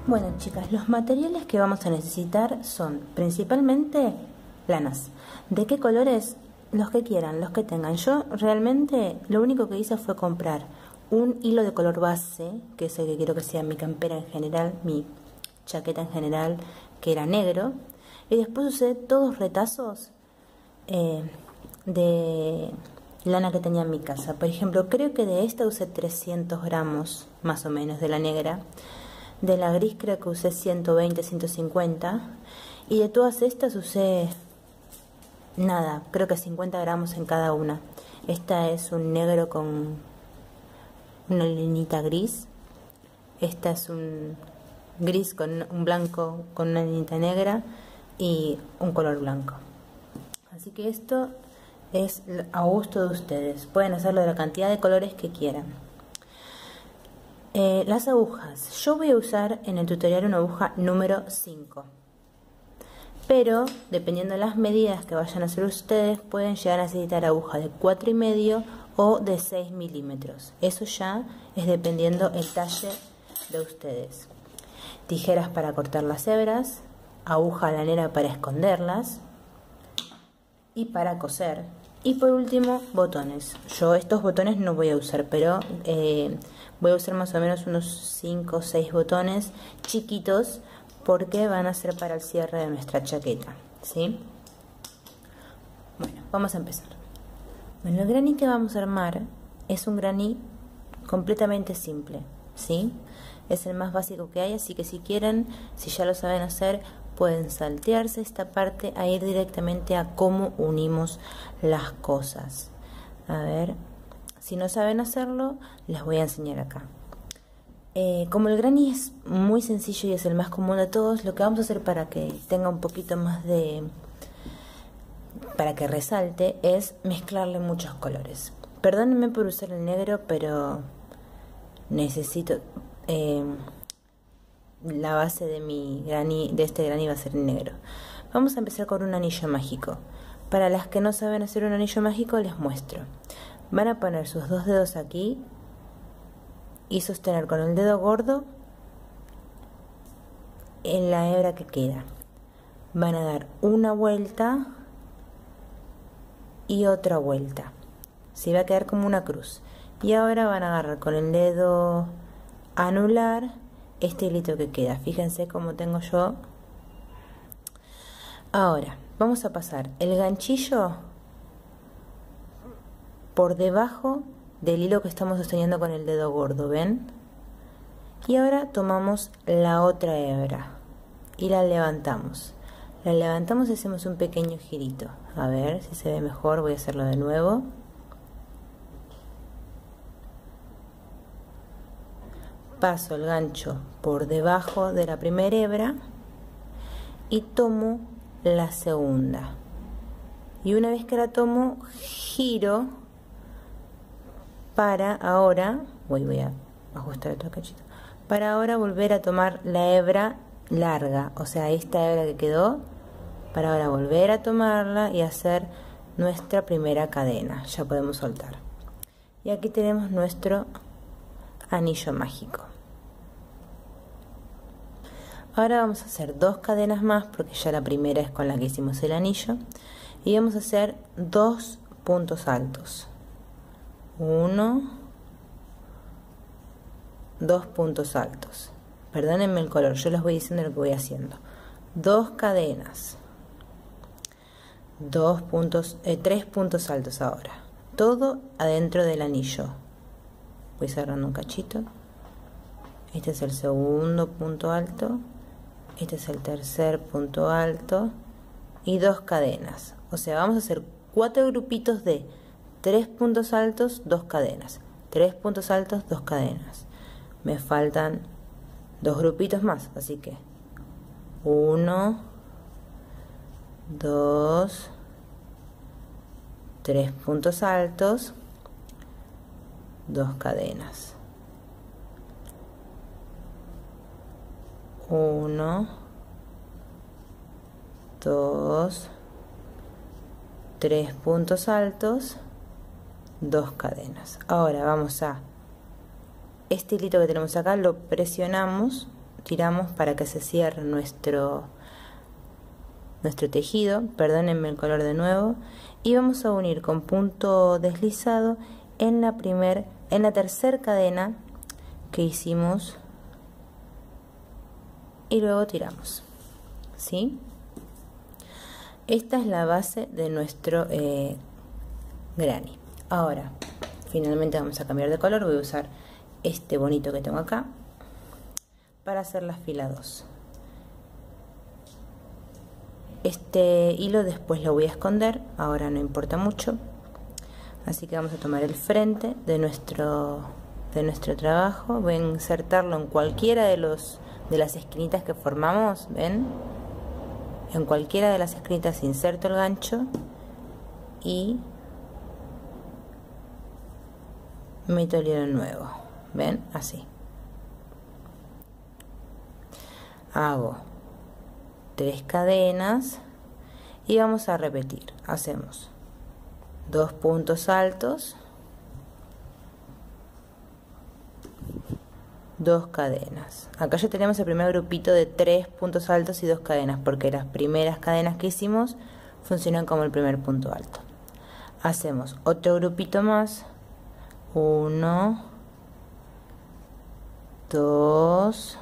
Bueno, chicas, los materiales que vamos a necesitar son principalmente lanas. ¿De qué colores? Los que quieran, los que tengan. Yo realmente lo único que hice fue comprar un hilo de color base, que es el que quiero que sea mi campera en general, mi chaqueta en general, que era negro. Y después usé todos retazos de lana que tenía en mi casa. Por ejemplo, creo que de esta usé 300 gramos más o menos de la negra. De la gris creo que usé 120, 150. Y de todas estas usé nada, creo que 50 gramos en cada una. Esta es un negro con una linita gris. Esta es un gris con un blanco con una linita negra y un color blanco. Así que esto es a gusto de ustedes. Pueden hacerlo de la cantidad de colores que quieran. Las agujas. Yo voy a usar en el tutorial una aguja número 5. Pero, dependiendo de las medidas que vayan a hacer ustedes, pueden llegar a necesitar aguja de 4,5 o de 6 milímetros. Eso ya es dependiendo el talle de ustedes. Tijeras para cortar las hebras, aguja lanera para esconderlas y para coser. Y por último, botones. Yo estos botones no voy a usar, pero voy a usar más o menos unos 5 o 6 botones chiquitos porque van a ser para el cierre de nuestra chaqueta, ¿sí? Bueno, vamos a empezar. Bueno, el granny que vamos a armar es un granny completamente simple, ¿sí? Es el más básico que hay, así que si quieren, si ya lo saben hacer, pueden saltearse esta parte a ir directamente a cómo unimos las cosas. A ver, si no saben hacerlo, les voy a enseñar acá. Como el granny es muy sencillo y es el más común de todos, lo que vamos a hacer para que tenga un poquito más de... para que resalte, es mezclarle muchos colores. Perdónenme por usar el negro, pero necesito... la base de mi granny, de este granny va a ser negro. Vamos a empezar con un anillo mágico. Para las que no saben hacer un anillo mágico, les muestro. Van a poner sus dos dedos aquí y sostener con el dedo gordo en la hebra que queda. Van a dar una vuelta y otra vuelta. Se va a quedar como una cruz. Y ahora van a agarrar con el dedo anular este hilito que queda. Fíjense cómo tengo yo. Ahora vamos a pasar el ganchillo por debajo del hilo que estamos sosteniendo con el dedo gordo, ¿ven? Y ahora tomamos la otra hebra y la levantamos. La levantamos y hacemos un pequeño girito. A ver si se ve mejor, voy a hacerlo de nuevo. Paso el gancho por debajo de la primera hebra y tomo la segunda. Y una vez que la tomo, giro para ahora, voy a ajustar otro cachito, para ahora volver a tomar la hebra larga, o sea, esta hebra que quedó, para ahora volver a tomarla y hacer nuestra primera cadena. Ya podemos soltar. Y aquí tenemos nuestro anillo mágico. Ahora vamos a hacer dos cadenas más porque ya la primera es con la que hicimos el anillo y vamos a hacer 2 puntos altos. 1, 2 puntos altos. Perdónenme el color, yo les voy diciendo lo que voy haciendo. 2 cadenas. 3 puntos altos ahora. Todo adentro del anillo. Voy cerrando un cachito. Este es el segundo punto alto. Este es el tercer punto alto. Y 2 cadenas. O sea, vamos a hacer 4 grupitos de 3 puntos altos, 2 cadenas. 3 puntos altos, 2 cadenas. Me faltan 2 grupitos más. Así que 1, 2, 3 puntos altos, 2 cadenas. 1, 2, 3 puntos altos, 2 cadenas. Ahora vamos a este hilito que tenemos acá, lo presionamos, tiramos para que se cierre nuestro tejido. Perdónenme el color de nuevo. Y vamos a unir con punto deslizado en la tercera cadena que hicimos y luego tiramos, ¿sí? Esta es la base de nuestro granny. Ahora, finalmente vamos a cambiar de color. Voy a usar este bonito que tengo acá para hacer la fila 2. Este hilo después lo voy a esconder, ahora no importa mucho. Así que vamos a tomar el frente de nuestro trabajo. Voy a insertarlo en cualquiera de las esquinitas que formamos, ¿ven? En cualquiera de las esquinitas inserto el gancho y meto el hilo nuevo, ¿ven? Así. Hago 3 cadenas y vamos a repetir. Hacemos 2 puntos altos, 2 cadenas. Acá ya tenemos el primer grupito de 3 puntos altos y 2 cadenas, porque las primeras cadenas que hicimos funcionan como el primer punto alto. Hacemos otro grupito más, 1, 2,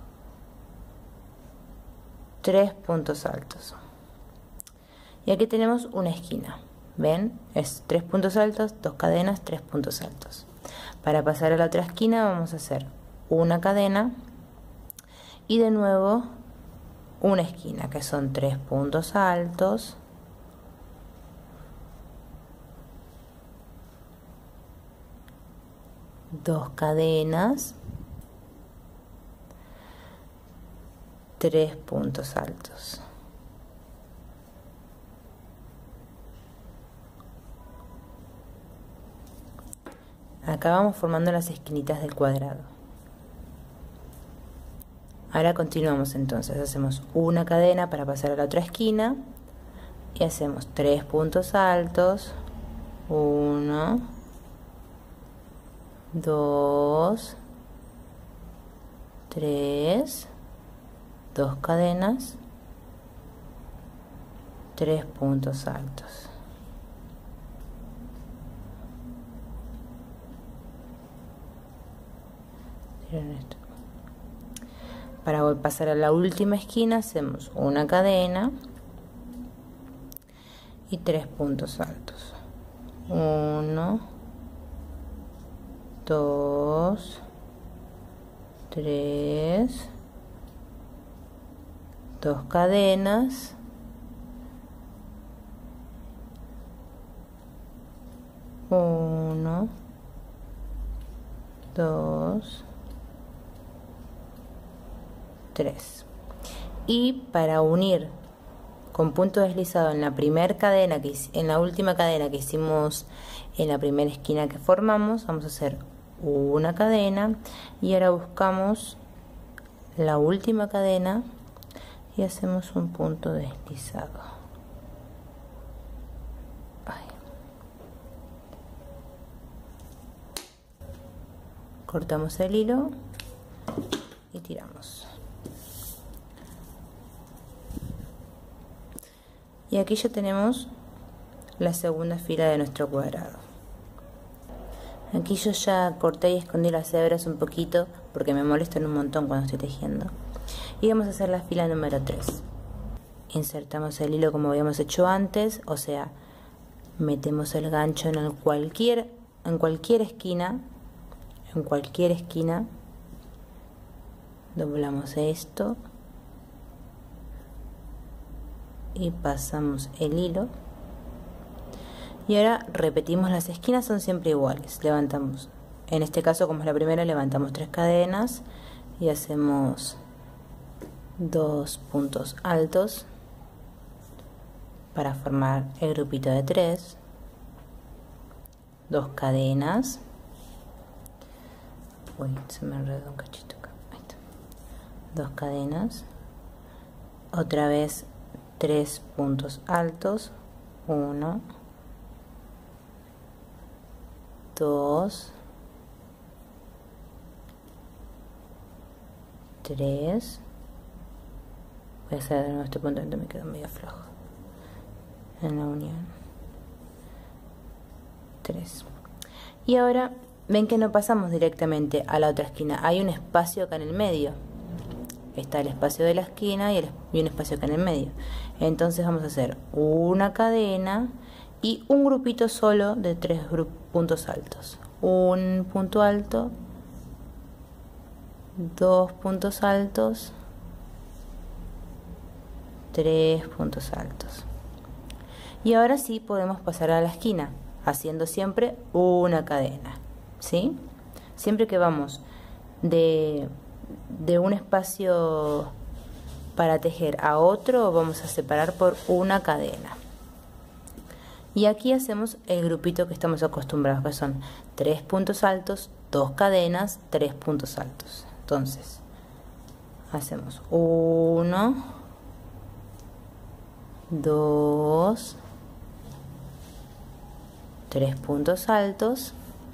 3 puntos altos. Y aquí tenemos una esquina, ¿ven? Es 3 puntos altos, 2 cadenas, 3 puntos altos. Para pasar a la otra esquina vamos a hacer una cadena y de nuevo una esquina, que son 3 puntos altos, 2 cadenas, 3 puntos altos. Acá vamos formando las esquinitas del cuadrado. Ahora continuamos entonces, hacemos una cadena para pasar a la otra esquina y hacemos 3 puntos altos, 1, 2, 3, 2 cadenas, 3 puntos altos. Miren esto. Para pasar a la última esquina hacemos una cadena y 3 puntos altos. 1, 2, 3, 2 cadenas, 1, 2, 3. Y para unir con punto deslizado en la primera cadena en la última cadena que hicimos en la primera esquina que formamos, vamos a hacer una cadena y ahora buscamos la última cadena y hacemos un punto deslizado. Ahí. Cortamos el hilo y tiramos. Y aquí ya tenemos la segunda fila de nuestro cuadrado. Aquí yo ya corté y escondí las hebras un poquito porque me molestan un montón cuando estoy tejiendo. Y vamos a hacer la fila número 3. Insertamos el hilo como habíamos hecho antes, o sea, metemos el gancho en cualquier esquina, doblamos esto y pasamos el hilo. Y ahora repetimos, las esquinas son siempre iguales. Levantamos, en este caso como es la primera, levantamos 3 cadenas y hacemos 2 puntos altos para formar el grupito de 3, 2 cadenas. Uy, se me enredó un cachito acá. Ahí está. 2 cadenas, otra vez 3 puntos altos, 1, 2, 3. Voy a hacer de nuevo este punto, me quedó medio flojo. En la unión 3. Y ahora ven que no pasamos directamente a la otra esquina, hay un espacio acá en el medio. Está el espacio de la esquina y un espacio acá en el medio. Entonces vamos a hacer una cadena y un grupito solo de 3 puntos altos. Un punto alto, 2 puntos altos, 3 puntos altos. Y ahora sí podemos pasar a la esquina, haciendo siempre una cadena, ¿sí? Siempre que vamos de un espacio para tejer a otro, vamos a separar por una cadena. Y aquí hacemos el grupito que estamos acostumbrados, que son 3 puntos altos, 2 cadenas, 3 puntos altos. Entonces, hacemos 1, 2, 3 puntos altos,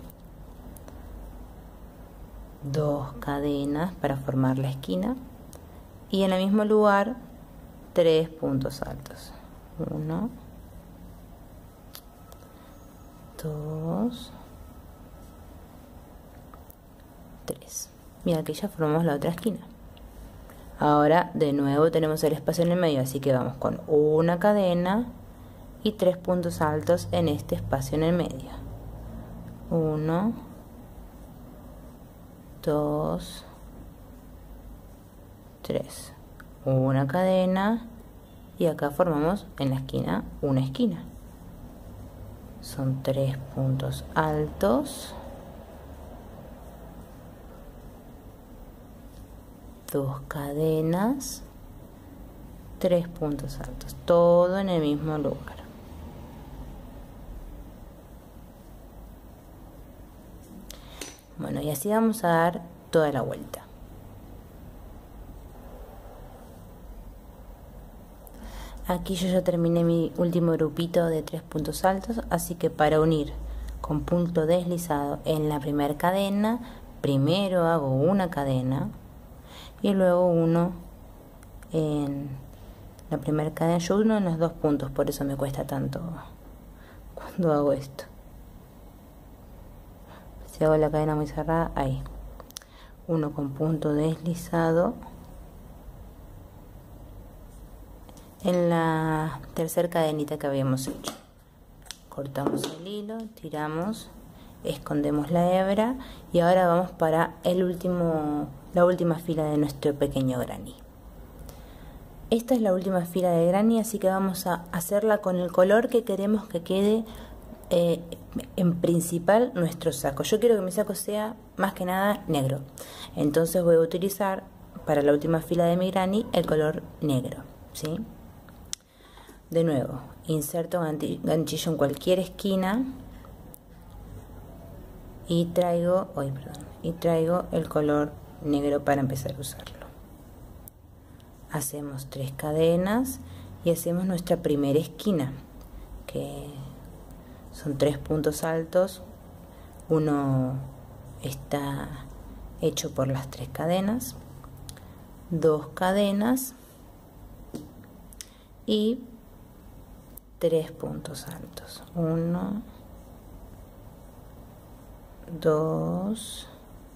2 cadenas para formar la esquina y en el mismo lugar 3 puntos altos. 1, 2, 3. Mira, aquí ya formamos la otra esquina. Ahora de nuevo tenemos el espacio en el medio, así que vamos con una cadena y 3 puntos altos en este espacio en el medio. 1, 2, 3. Una cadena y acá formamos en la esquina una esquina. Son 3 puntos altos, 2 cadenas, 3 puntos altos, todo en el mismo lugar. Bueno, y así vamos a dar toda la vuelta. Aquí yo ya terminé mi último grupito de 3 puntos altos, así que para unir con punto deslizado en la primera cadena, primero hago una cadena y luego uno en la primera cadena. Yo uno en los 2 puntos, por eso me cuesta tanto cuando hago esto. Si hago la cadena muy cerrada, ahí. Uno con punto deslizado en la tercera cadenita que habíamos hecho. Cortamos el hilo, tiramos, escondemos la hebra y ahora vamos para la última fila de nuestro pequeño granny. Esta es la última fila de granny, así que vamos a hacerla con el color que queremos que quede en principal nuestro saco. Yo quiero que mi saco sea más que nada negro, entonces voy a utilizar para la última fila de mi granny el color negro, ¿sí? De nuevo, inserto ganchillo en cualquier esquina y traigo el color negro para empezar a usarlo. Hacemos 3 cadenas y hacemos nuestra primera esquina, que son 3 puntos altos. Uno está hecho por las 3 cadenas, 2 cadenas y 3 puntos altos. 1, 2,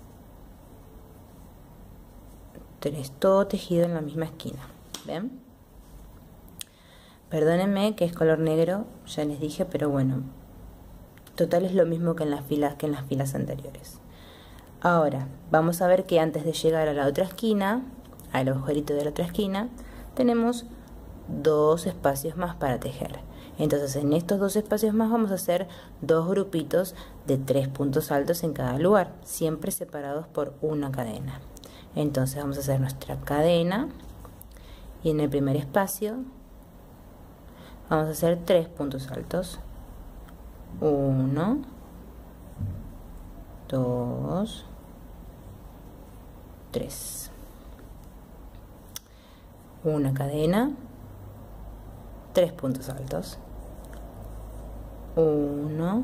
3, todo tejido en la misma esquina. ¿Ven? Perdónenme que es color negro, ya les dije, pero bueno, total es lo mismo que en las filas anteriores. Ahora vamos a ver que antes de llegar a la otra esquina, al agujerito de la otra esquina, tenemos 2 espacios más para tejer. Entonces en estos 2 espacios más vamos a hacer 2 grupitos de 3 puntos altos en cada lugar, siempre separados por una cadena. Entonces vamos a hacer nuestra cadena y en el primer espacio vamos a hacer 3 puntos altos. 1, 2, 3. Una cadena, 3 puntos altos. 1,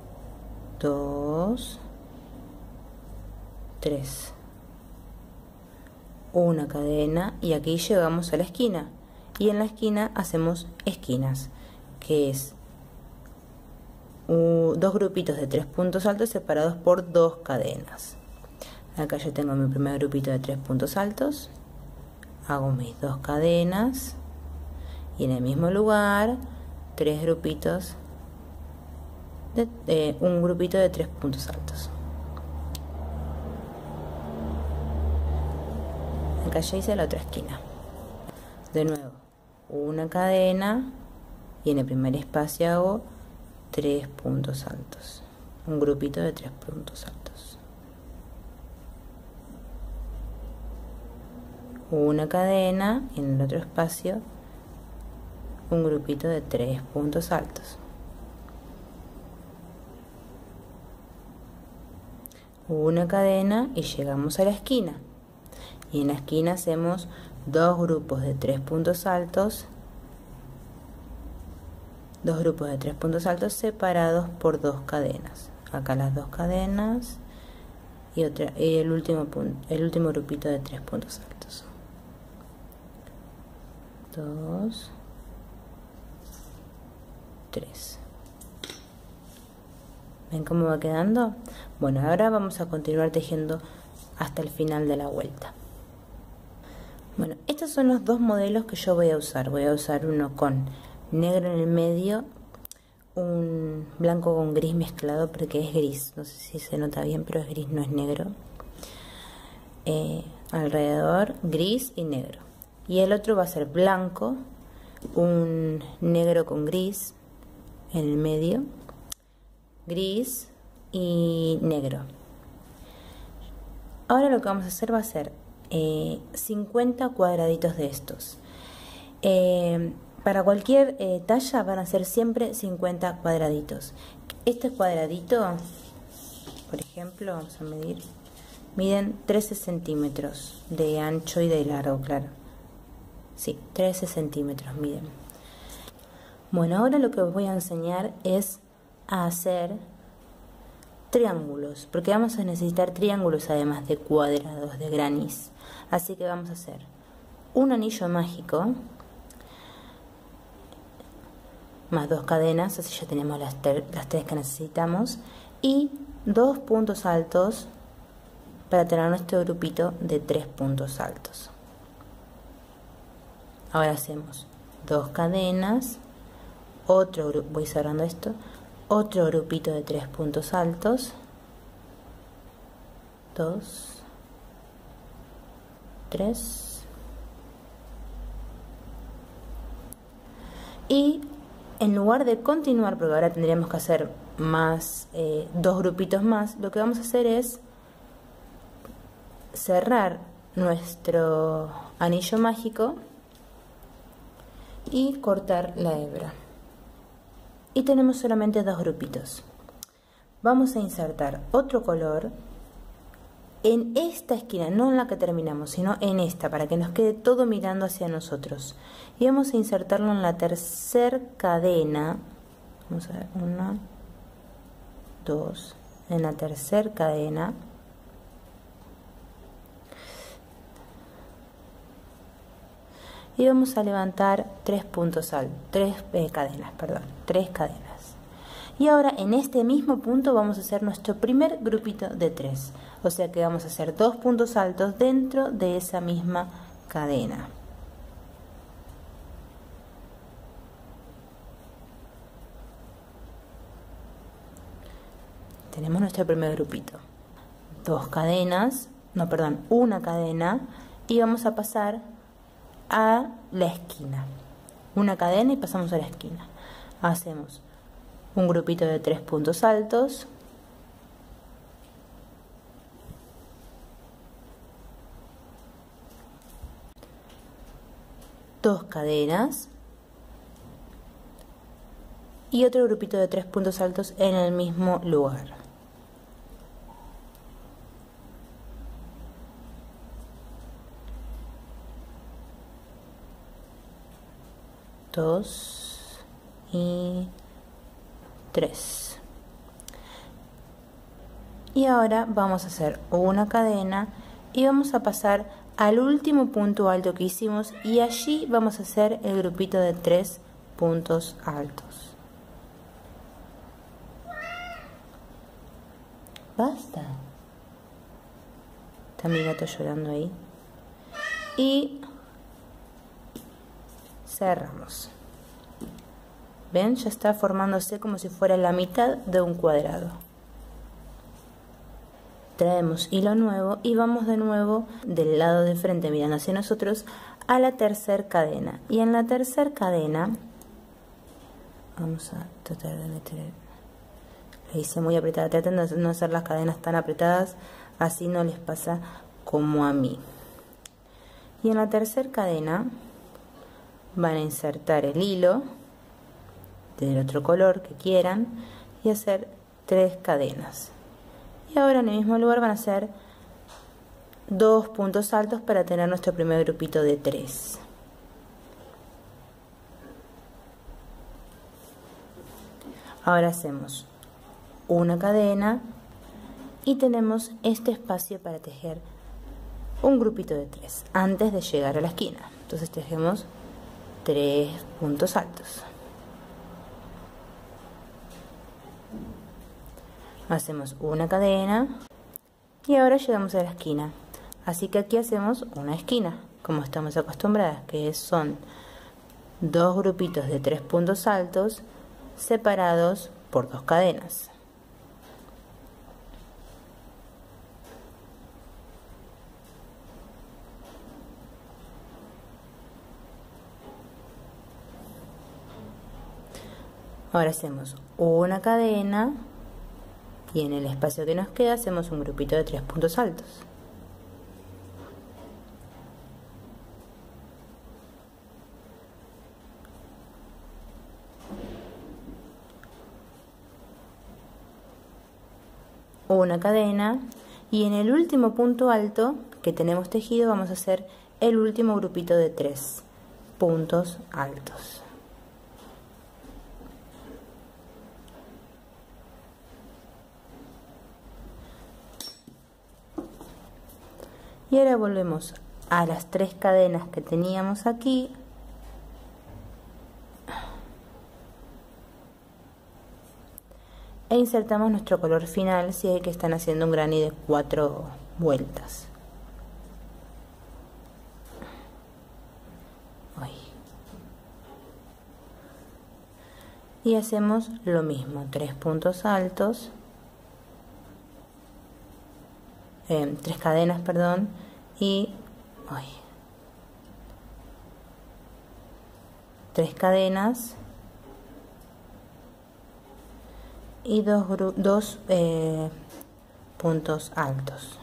2, 3. una cadena y aquí llegamos a la esquina. Y en la esquina hacemos esquinas, que es dos grupitos de 3 puntos altos separados por 2 cadenas. Acá yo tengo mi primer grupito de 3 puntos altos, hago mis 2 cadenas y en el mismo lugar 3 grupitos un grupito de 3 puntos altos. Acá ya hice la otra esquina. De nuevo, una cadena y en el primer espacio hago 3 puntos altos, un grupito de 3 puntos altos, una cadena y en el otro espacio un grupito de 3 puntos altos, una cadena y llegamos a la esquina, y en la esquina hacemos 2 grupos de 3 puntos altos, 2 grupos de 3 puntos altos separados por 2 cadenas. Acá las 2 cadenas y el último grupito de 3 puntos altos. 2, 3. ¿Ven cómo va quedando? Bueno, ahora vamos a continuar tejiendo hasta el final de la vuelta. Bueno, estos son los dos modelos que yo voy a usar. Voy a usar uno con negro en el medio, un blanco con gris mezclado porque es gris, no sé si se nota bien, pero es gris, no es negro. Alrededor gris y negro, y el otro va a ser blanco, un negro con gris en el medio, gris y negro. Ahora lo que vamos a hacer va a ser 50 cuadraditos de estos. Para cualquier talla van a ser siempre 50 cuadraditos. Este cuadradito, por ejemplo, vamos a medir, miden 13 centímetros de ancho y de largo, claro. Sí, 13 centímetros miden. Bueno, ahora lo que os voy a enseñar es a hacer triángulos, porque vamos a necesitar triángulos además de cuadrados, de granís. Así que vamos a hacer un anillo mágico más 2 cadenas, así ya tenemos las 3 que necesitamos, y 2 puntos altos para tener nuestro grupito de 3 puntos altos. Ahora hacemos 2 cadenas, otro grupo, voy cerrando esto, otro grupito de 3 puntos altos, 2, 3, y en lugar de continuar, porque ahora tendríamos que hacer más, 2 grupitos más, lo que vamos a hacer es cerrar nuestro anillo mágico y cortar la hebra. Y tenemos solamente 2 grupitos. Vamos a insertar otro color en esta esquina, no en la que terminamos, sino en esta, para que nos quede todo mirando hacia nosotros. Y vamos a insertarlo en la tercera cadena. Vamos a ver, 1, 2, en la tercera cadena. Y vamos a levantar 3 puntos altos, 3 cadenas, perdón, 3 cadenas. Y ahora en este mismo punto vamos a hacer nuestro primer grupito de 3. O sea que vamos a hacer 2 puntos altos dentro de esa misma cadena. Tenemos nuestro primer grupito. 2 cadenas, no, perdón, una cadena, y vamos a pasar a la esquina. Una cadena y pasamos a la esquina. Hacemos un grupito de 3 puntos altos, dos cadenas y otro grupito de 3 puntos altos en el mismo lugar. Dos y 3. Y ahora vamos a hacer una cadena y vamos a pasar al último punto alto que hicimos y allí vamos a hacer el grupito de 3 puntos altos. Basta. Está mi gato llorando ahí. Y cerramos. ¿Ven? Ya está formándose como si fuera la mitad de un cuadrado. Traemos hilo nuevo y vamos de nuevo del lado de frente mirando hacia nosotros a la tercera cadena. Y en la tercera cadena vamos a tratar de meter, le hice muy apretada, traten de no hacer las cadenas tan apretadas, así no les pasa como a mí. Y en la tercera cadena van a insertar el hilo del otro color que quieran y hacer 3 cadenas. Y ahora en el mismo lugar van a hacer 2 puntos altos para tener nuestro primer grupito de 3. Ahora hacemos una cadena y tenemos este espacio para tejer un grupito de 3 antes de llegar a la esquina. Entonces tejemos 3 puntos altos. Hacemos una cadena y ahora llegamos a la esquina. Así que aquí hacemos una esquina, como estamos acostumbradas, que son 2 grupitos de 3 puntos altos separados por 2 cadenas. Ahora hacemos una cadena y en el espacio que nos queda hacemos un grupito de 3 puntos altos. Una cadena y en el último punto alto que tenemos tejido vamos a hacer el último grupito de 3 puntos altos. Y ahora volvemos a las 3 cadenas que teníamos aquí e insertamos nuestro color final si es que están haciendo un granny de 4 vueltas. Y hacemos lo mismo, 3 puntos altos, 3 cadenas, perdón, y 3 cadenas y 2 puntos altos.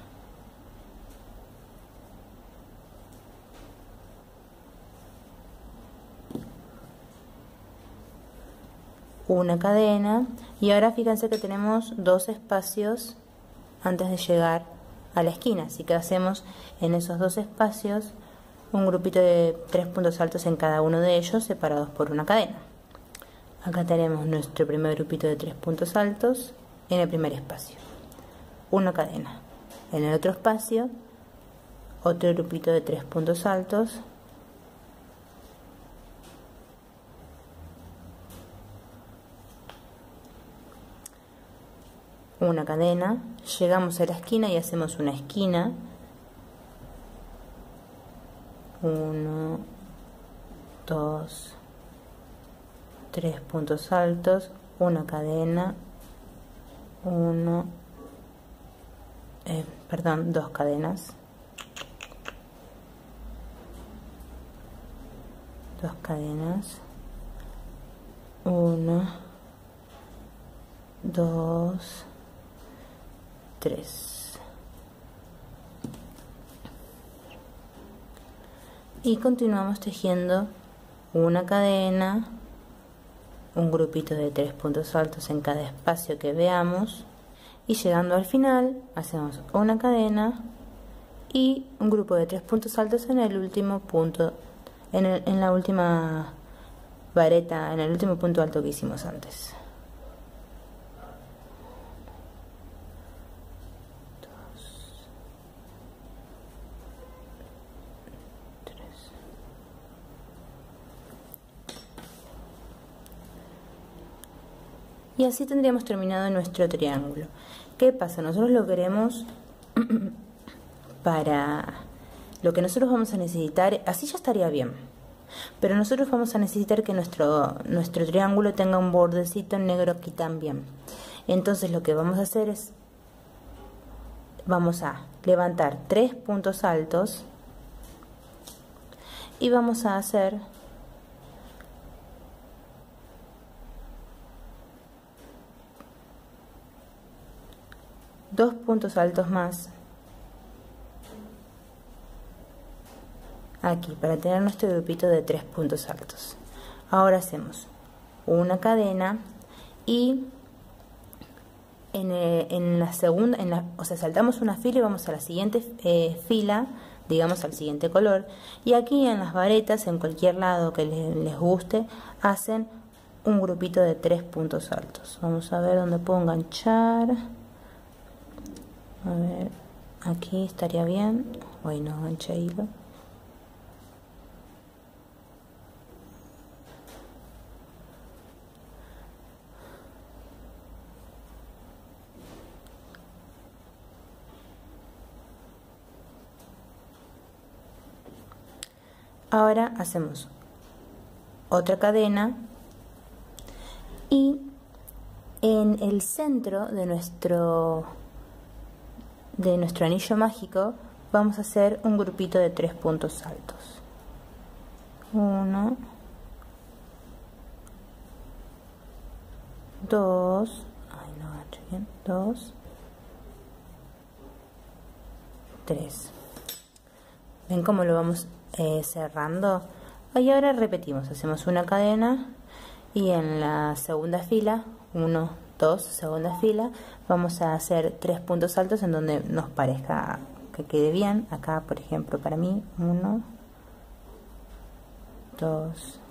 Una cadena y ahora fíjense que tenemos 2 espacios antes de llegar a la esquina, así que hacemos en esos 2 espacios un grupito de 3 puntos altos en cada uno de ellos separados por una cadena. Acá tenemos nuestro primer grupito de 3 puntos altos en el primer espacio, una cadena. En el otro espacio otro grupito de 3 puntos altos, una cadena. Llegamos a la esquina y hacemos una esquina, 1, 2, 3 puntos altos, una cadena, 2 cadenas, 2 cadenas, 1, 2, 3 y continuamos tejiendo una cadena, un grupito de 3 puntos altos en cada espacio que veamos y llegando al final hacemos una cadena y un grupo de 3 puntos altos en el último punto, en la última vareta, en el último punto alto que hicimos antes. Y así tendríamos terminado nuestro triángulo. ¿Qué pasa? Nosotros lo queremos para lo que nosotros vamos a necesitar, así ya estaría bien. Pero nosotros vamos a necesitar que nuestro triángulo tenga un bordecito negro aquí también. Entonces lo que vamos a hacer es, vamos a levantar 3 puntos altos y vamos a hacer dos puntos altos más aquí para tener nuestro grupito de 3 puntos altos. Ahora hacemos una cadena y en la segunda, o sea, saltamos una fila y vamos a la siguiente fila, digamos al siguiente color, y aquí en las varetas, en cualquier lado que les guste, hacen un grupito de 3 puntos altos. Vamos a ver dónde puedo enganchar. A ver, aquí estaría bien. Hoy no enganché hilo. Ahora hacemos otra cadena y en el centro de nuestro anillo mágico vamos a hacer un grupito de 3 puntos altos. 1, 2, ay no agarré bien, 2, 3. ¿Ven cómo lo vamos cerrando? Y ahora repetimos, hacemos una cadena y en la segunda fila, 1, 2, segunda fila, vamos a hacer 3 puntos altos en donde nos parezca que quede bien. Acá, por ejemplo, para mí, 1, 2,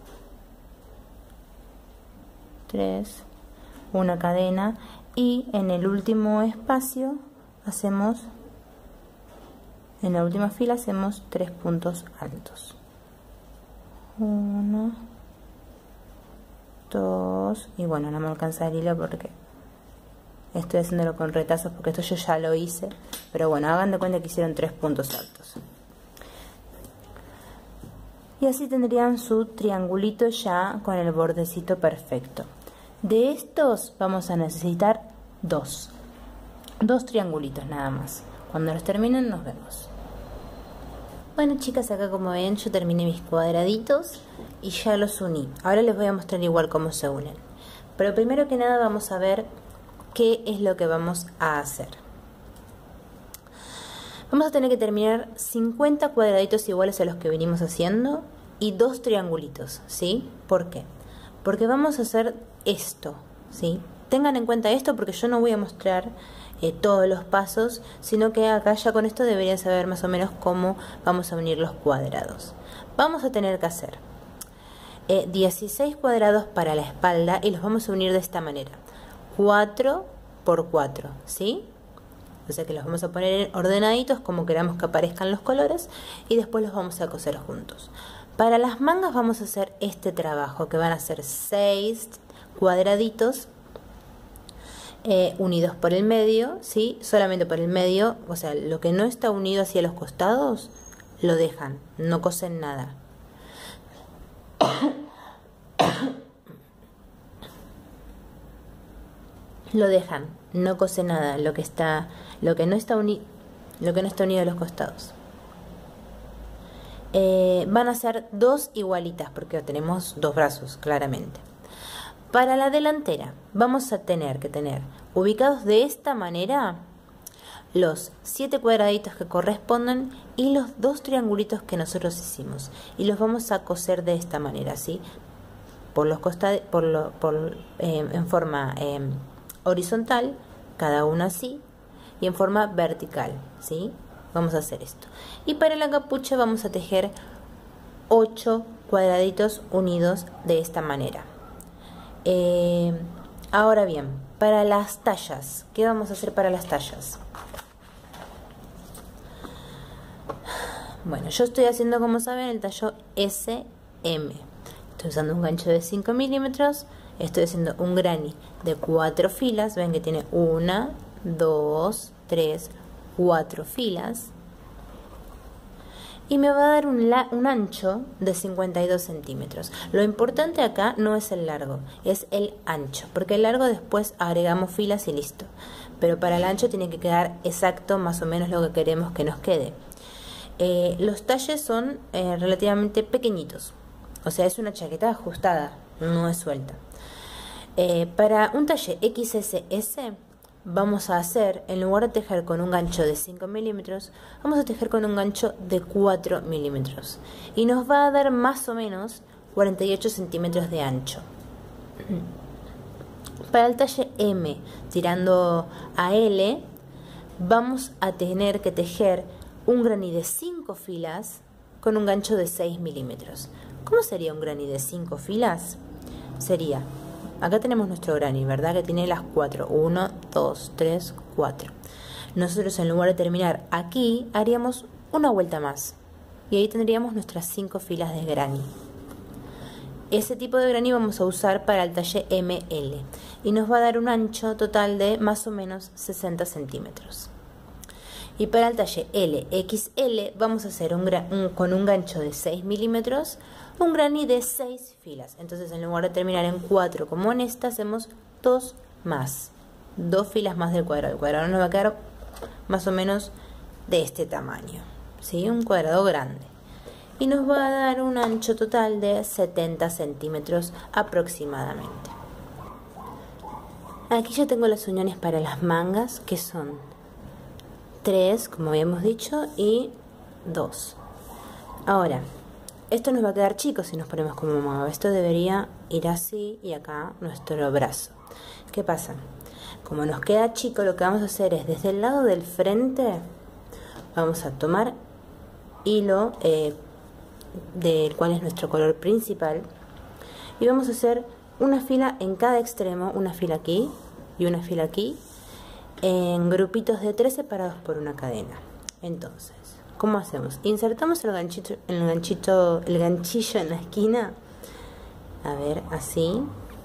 3, una cadena y en el último espacio hacemos, en la última fila hacemos 3 puntos altos. 1, 2 y bueno, no me alcanza el hilo porque estoy haciéndolo con retazos porque esto yo ya lo hice, pero bueno, hagan de cuenta que hicieron 3 puntos altos y así tendrían su triangulito ya con el bordecito perfecto. De estos vamos a necesitar dos triangulitos nada más. Cuando los terminen nos vemos. Bueno chicas, acá como ven yo terminé mis cuadraditos y ya los uní. Ahora les voy a mostrar igual cómo se unen. Pero primero que nada vamos a ver qué es lo que vamos a hacer. Vamos a tener que terminar 50 cuadraditos iguales a los que venimos haciendo y 2 triangulitos, ¿sí? ¿Por qué? Porque vamos a hacer esto, ¿sí? Tengan en cuenta esto porque yo no voy a mostrar todos los pasos, sino que acá ya con esto deberían saber más o menos cómo vamos a unir los cuadrados. Vamos a tener que hacer 16 cuadrados para la espalda y los vamos a unir de esta manera, 4 por 4, ¿sí? O sea que los vamos a poner ordenaditos como queramos que aparezcan los colores y después los vamos a coser juntos. Para las mangas vamos a hacer este trabajo que van a ser 6 cuadraditos unidos por el medio, ¿sí? Solamente por el medio, o sea, lo que no está unido hacia los costados lo dejan, no cosen nada. Lo dejan, no cosen nada, lo que no está unido a los costados. Van a ser 2 igualitas porque tenemos 2 brazos, claramente. Para la delantera vamos a tener que tener ubicados de esta manera los 7 cuadraditos que corresponden y los 2 triangulitos que nosotros hicimos y los vamos a coser de esta manera, ¿sí? Por los costados, en forma horizontal, cada uno así, y en forma vertical, ¿sí? Vamos a hacer esto. Y para la capucha vamos a tejer 8 cuadraditos unidos de esta manera. Ahora bien, para las tallas, ¿qué vamos a hacer para las tallas? Bueno, yo estoy haciendo, como saben, el tallo SM. Estoy usando un gancho de 5 milímetros estoy haciendo un granny de 4 filas. Ven que tiene 1, 2, 3, 4 filas. Y me va a dar un ancho de 52 centímetros. Lo importante acá no es el largo, es el ancho, porque el largo después agregamos filas y listo. Pero para el ancho tiene que quedar exacto más o menos lo que queremos que nos quede. Los talles son relativamente pequeñitos, o sea, es una chaqueta ajustada, no es suelta. Para un talle XSS vamos a hacer, en lugar de tejer con un gancho de 5 milímetros, vamos a tejer con un gancho de 4 milímetros. Y nos va a dar más o menos 48 centímetros de ancho. Para el talle M, tirando a L, vamos a tener que tejer un granny de 5 filas con un gancho de 6 milímetros. ¿Cómo sería un granny de 5 filas? Sería... Acá tenemos nuestro granny, ¿verdad? Que tiene las 4. 1, 2, 3, 4. Nosotros en lugar de terminar aquí, haríamos una vuelta más. Y ahí tendríamos nuestras 5 filas de granny. Ese tipo de granny vamos a usar para el talle ML. Y nos va a dar un ancho total de más o menos 60 centímetros. Y para el talle LXL vamos a hacer con un gancho de 6 milímetros un granny de 6 filas. Entonces en lugar de terminar en 4 como en esta, hacemos 2 más. 2 filas más del cuadrado. El cuadrado nos va a quedar más o menos de este tamaño, ¿sí? Un cuadrado grande. Y nos va a dar un ancho total de 70 centímetros aproximadamente. Aquí ya tengo las uniones para las mangas, que son 3, como habíamos dicho, y 2. Ahora, esto nos va a quedar chico si nos ponemos como manga. Esto debería ir así y acá nuestro brazo. ¿Qué pasa? Como nos queda chico, lo que vamos a hacer es desde el lado del frente vamos a tomar hilo del cual es nuestro color principal y vamos a hacer una fila en cada extremo, una fila aquí y una fila aquí, en grupitos de 3 separados por una cadena. Entonces, ¿cómo hacemos? Insertamos el ganchillo en la esquina. A ver, así.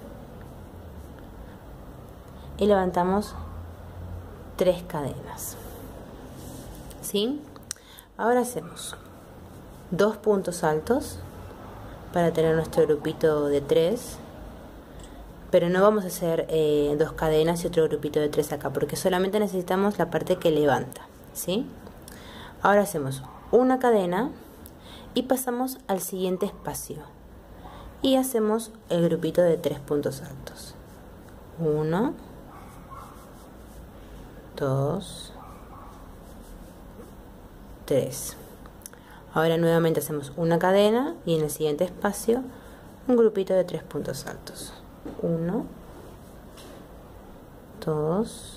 Y levantamos 3 cadenas. ¿Sí? Ahora hacemos 2 puntos altos para tener nuestro grupito de 3. Pero no vamos a hacer 2 cadenas y otro grupito de 3 acá, porque solamente necesitamos la parte que levanta. ¿Sí? Ahora hacemos una cadena y pasamos al siguiente espacio y hacemos el grupito de 3 puntos altos. 1, 2, 3. Ahora nuevamente hacemos una cadena y en el siguiente espacio un grupito de 3 puntos altos. 1, 2,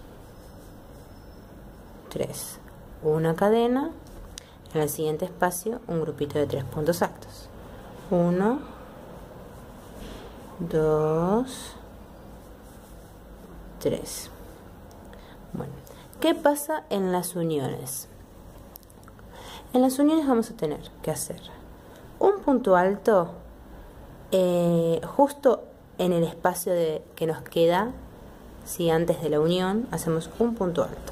3. Una cadena, en el siguiente espacio un grupito de 3 puntos altos. 1, 2, 3. Bueno, ¿qué pasa en las uniones? En las uniones vamos a tener que hacer un punto alto justo en el espacio que nos queda. Si antes de la unión hacemos un punto alto.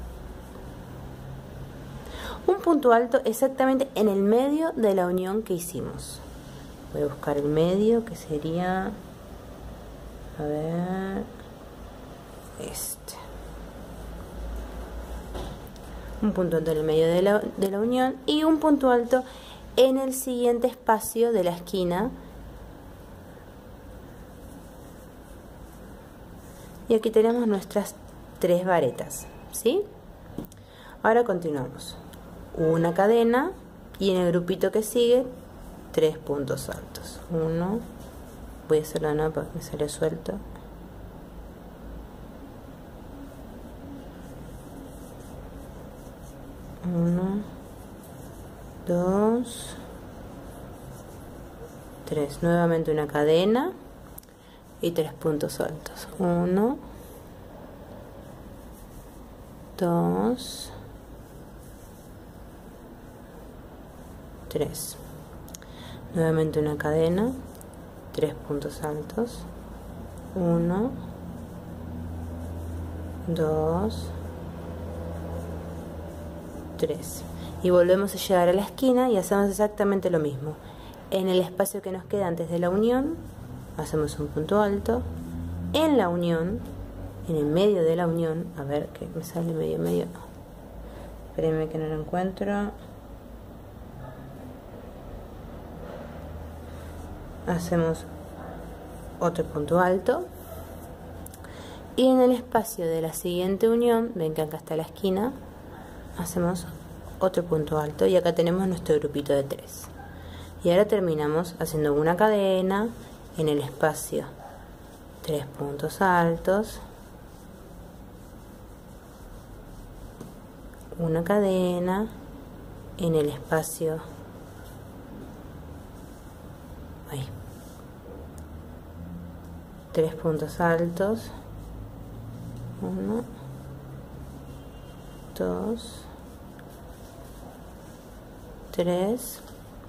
Un punto alto exactamente en el medio de la unión que hicimos. Voy a buscar el medio, que sería, a ver, este. Un punto alto en el medio de la unión y un punto alto en el siguiente espacio de la esquina. Y aquí tenemos nuestras 3 varetas, ¿sí? Ahora continuamos. Una cadena y en el grupito que sigue 3 puntos altos. 1, voy a hacerlo de nuevo porque me salió suelto. 1, 2, 3. Nuevamente una cadena y 3 puntos altos. 1, 2, 3. Nuevamente una cadena, 3 puntos altos. 1, 2, 3. Y volvemos a llegar a la esquina y hacemos exactamente lo mismo. En el espacio que nos queda antes de la unión, hacemos un punto alto. En la unión, en el medio de la unión, a ver que me sale medio. Espérenme que no lo encuentro. Hacemos otro punto alto. Y en el espacio de la siguiente unión, ven que acá está la esquina, hacemos otro punto alto y acá tenemos nuestro grupito de 3. Y ahora terminamos haciendo una cadena en el espacio 3 puntos altos, una cadena en el espacio 3 puntos altos, 1, 2, 3,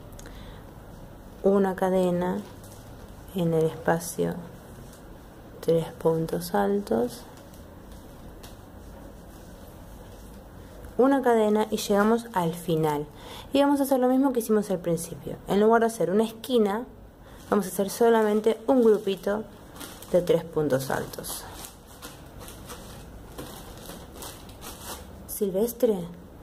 una cadena en el espacio 3 puntos altos, una cadena y llegamos al final. Y vamos a hacer lo mismo que hicimos al principio. En lugar de hacer una esquina, vamos a hacer solamente un grupito de 3 puntos altos. Silvestre.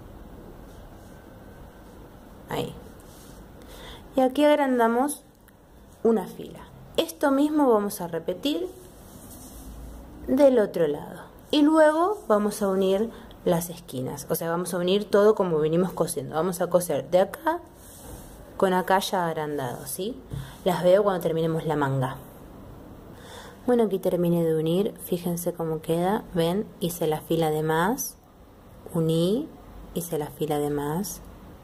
Ahí. Y aquí agrandamos una fila. Esto mismo vamos a repetir del otro lado. Y luego vamos a unir las esquinas. O sea, vamos a unir todo como venimos cosiendo. Vamos a coser de acá con acá ya agrandado, ¿sí? Las veo cuando terminemos la manga. Bueno, aquí terminé de unir. Fíjense cómo queda. ¿Ven? Hice la fila de más. Uní. Hice la fila de más.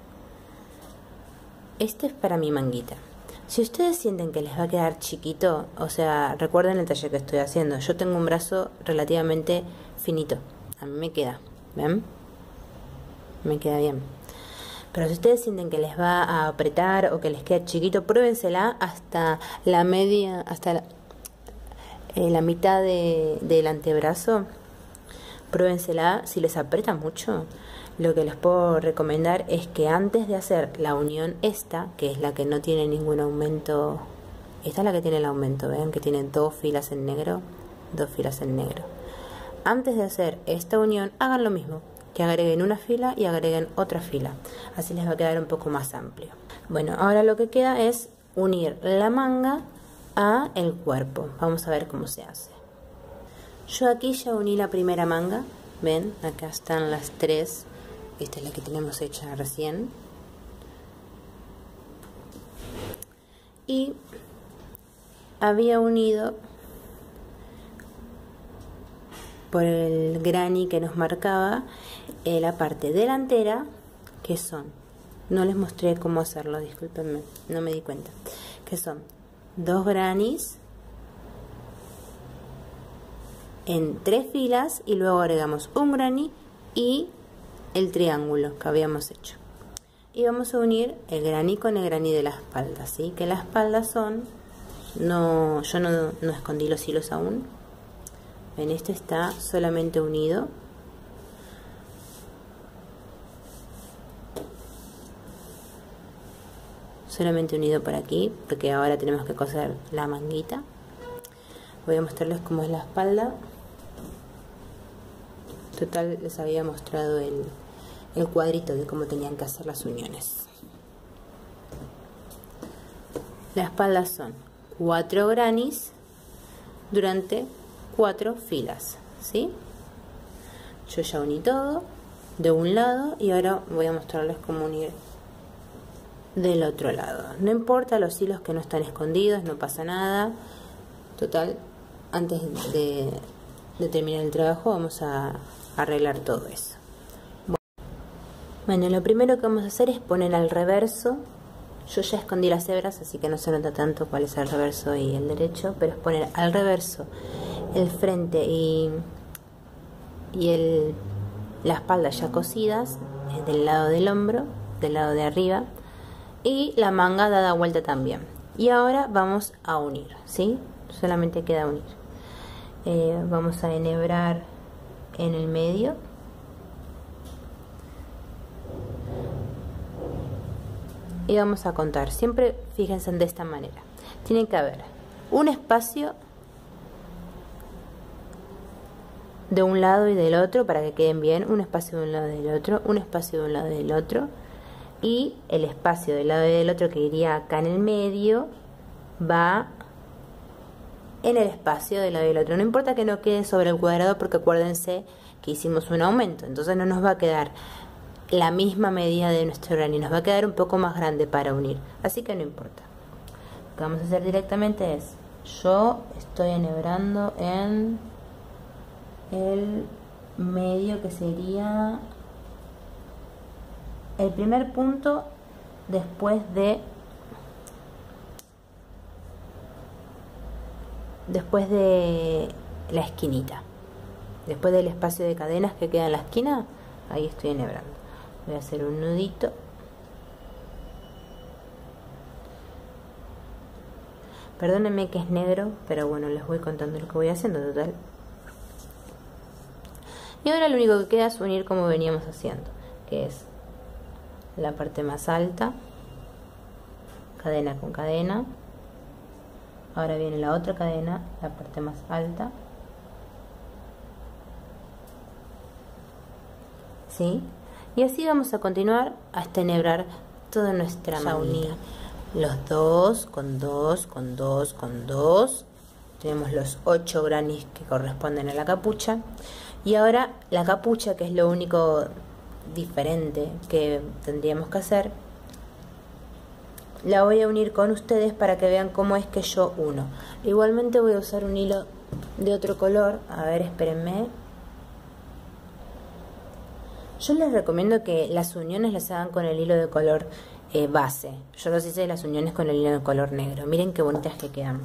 Este es para mi manguita. Si ustedes sienten que les va a quedar chiquito, o sea, recuerden el taller que estoy haciendo. Yo tengo un brazo relativamente finito. A mí me queda. ¿Ven? Me queda bien. Pero si ustedes sienten que les va a apretar o que les queda chiquito, pruébensela hasta la media, hasta la mitad del antebrazo. Pruébensela. Si les aprieta mucho, lo que les puedo recomendar es que antes de hacer la unión esta, que es la que no tiene ningún aumento, esta es la que tiene el aumento, vean que tiene 2 filas en negro, 2 filas en negro. Antes de hacer esta unión, hagan lo mismo, que agreguen una fila y agreguen otra fila, así les va a quedar un poco más amplio. Bueno, ahora lo que queda es unir la manga a el cuerpo. Vamos a ver cómo se hace. Yo aquí ya uní la primera manga, ven, acá están las 3. Esta es la que tenemos hecha recién. Y había unido por el granny que nos marcaba la parte delantera, que son, no les mostré cómo hacerlo, discúlpenme, no me di cuenta, que son 2 grannies en 3 filas y luego agregamos un granny y el triángulo que habíamos hecho. Y vamos a unir el granny con el granny de la espalda, ¿sí? Que la espalda son, yo no escondí los hilos aún. Ven, este está solamente unido. Solamente unido por aquí, porque ahora tenemos que coser la manguita. Voy a mostrarles cómo es la espalda. Total, les había mostrado el cuadrito de cómo tenían que hacer las uniones. La espalda son 4 grannies durante 4 filas, ¿sí? Yo ya uní todo de un lado y ahora voy a mostrarles cómo unir del otro lado. No importa los hilos que no están escondidos, no pasa nada. Total, antes de terminar el trabajo vamos a arreglar todo eso. Bueno, lo primero que vamos a hacer es poner al reverso. Yo ya escondí las hebras, así que no se nota tanto cuál es el reverso y el derecho, pero es poner al reverso el frente y la espalda ya cosidas del lado del hombro, del lado de arriba, y la manga dada vuelta también. Y ahora vamos a unir, ¿sí? Solamente queda unir. Vamos a enhebrar en el medio. Y vamos a contar. Siempre fíjense de esta manera. Tiene que haber un espacio de un lado y del otro para que queden bien. Un espacio de un lado y del otro. Un espacio de un lado y del otro. Y el espacio del lado y del otro que iría acá en el medio va en el espacio del lado y del otro. No importa que no quede sobre el cuadrado porque acuérdense que hicimos un aumento. Entonces no nos va a quedar la misma medida de nuestro granny, nos va a quedar un poco más grande para unir, así que no importa. Lo que vamos a hacer directamente es, yo estoy enhebrando en el medio, que sería el primer punto después de la esquinita, después del espacio de cadenas que queda en la esquina. Ahí estoy enhebrando. Voy a hacer un nudito. Perdónenme que es negro, pero bueno, les voy contando lo que voy haciendo, total. Y ahora lo único que queda es unir como veníamos haciendo, que es la parte más alta, cadena con cadena. Ahora viene la otra cadena, la parte más alta. ¿Sí? Y así vamos a continuar hasta enhebrar toda nuestra manita. Los 2 con 2 con 2 con 2. Tenemos los 8 grannies que corresponden a la capucha. Y ahora la capucha, que es lo único diferente que tendríamos que hacer, la voy a unir con ustedes para que vean cómo es que yo uno. Igualmente voy a usar un hilo de otro color. A ver, espérenme. Yo les recomiendo que las uniones las hagan con el hilo de color base. Yo los hice las uniones con el hilo de color negro. Miren qué bonitas que quedan.